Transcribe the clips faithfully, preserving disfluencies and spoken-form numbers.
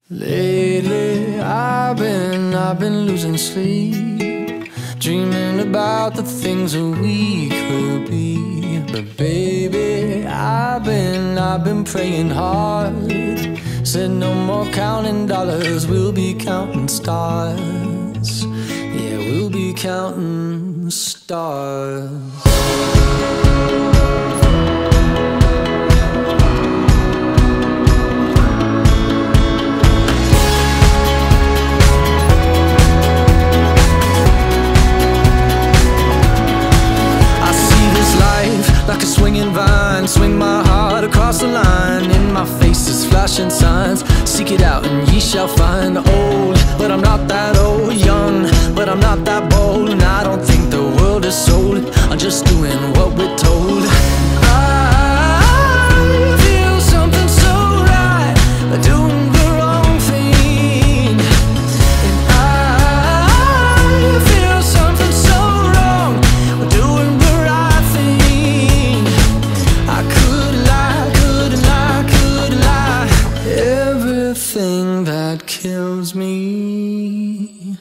Lately I've been, I've been losing sleep, dreaming about the things that we could be. But baby, I've been, I've been praying hard. Said no more counting dollars, we'll be counting stars. Yeah, we'll be counting stars. Like a swinging vine, swing my heart across the line. In my face is flashing signs, seek it out and ye shall find. Old, but I'm not that old. Young, but I'm not that bold. And I don't think the world is sold, I'm just doing what we're told. I feel something so right, doing the wrong thing. And I feel something so wrong, doing the right thing. I could lie, could lie, could lie. Everything that kills me.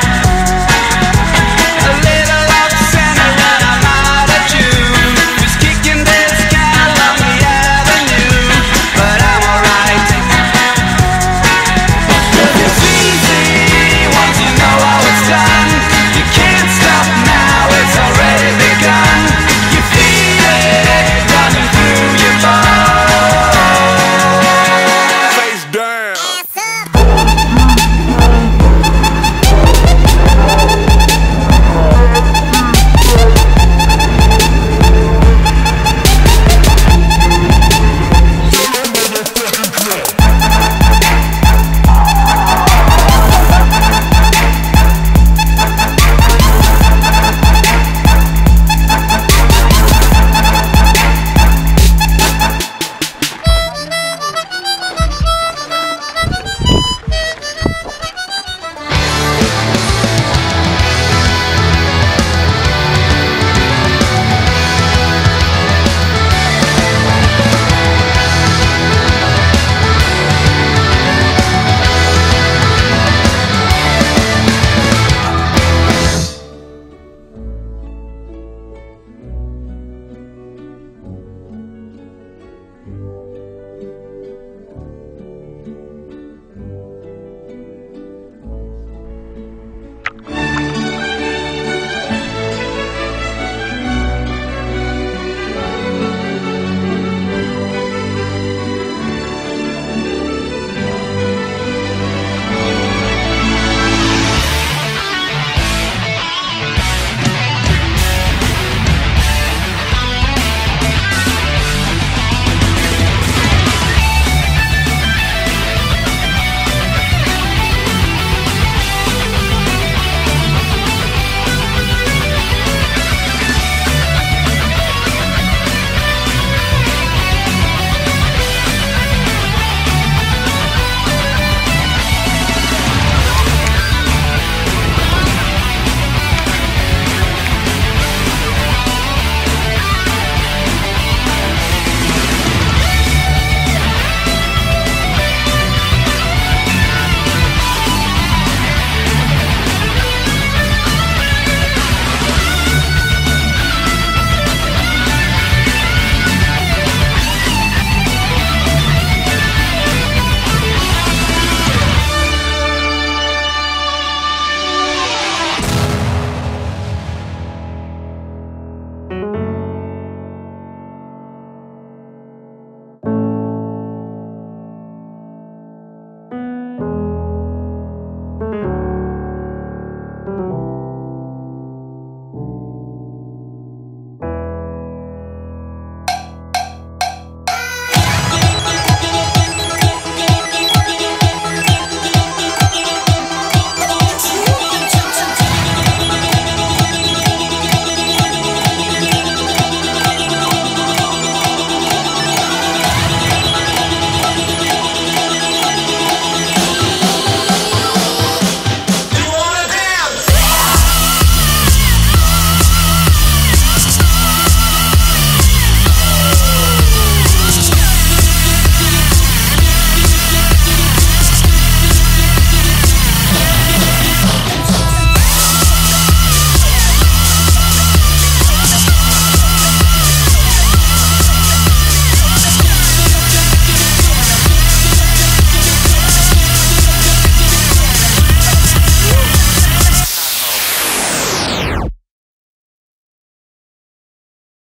Just kick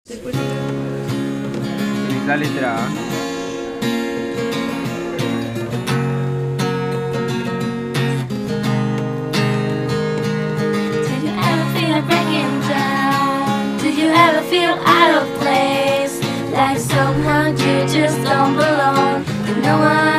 Feliz la letra A. Did you ever feel breaking down? Did you ever feel out of place? Like someone you just don't belong, and no one